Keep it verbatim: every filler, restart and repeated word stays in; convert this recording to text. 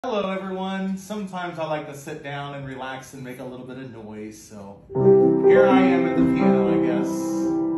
Hello everyone. Sometimes I like to sit down and relax and make a little bit of noise, so here I am at the piano, I guess.